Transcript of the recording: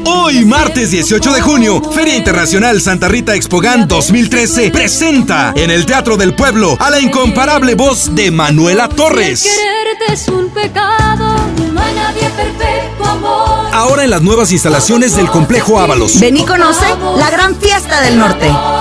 Hoy, martes 18 de junio, Feria Internacional Santa Rita Expogan 2013 presenta en el Teatro del Pueblo a la incomparable voz de Manuela Torres. Quererte es un pecado, no hay nadie perfecto, amor. Ahora en las nuevas instalaciones del Complejo Ábalos. Ven y conoce la gran fiesta del norte.